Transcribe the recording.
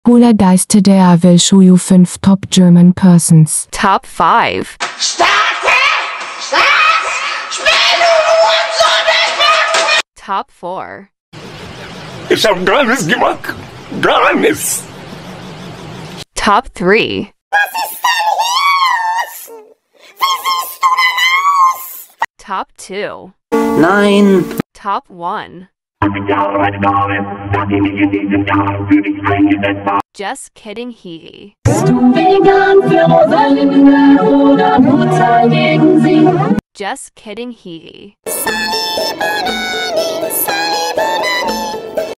Hula dice today. I will show you 5 top German persons. Top 5. Top 4. Ich hab gar nichts gemacht. Gar nichts. Top 3. Was ist denn hier los? Wie siehst du denn aus? Top 2. Nein. Top 1. Just kidding, Hee. Bist du vegan für Rosalinda oder Mutter gegen sie? Just kidding, Hee. Sali Banani, Sali Banani.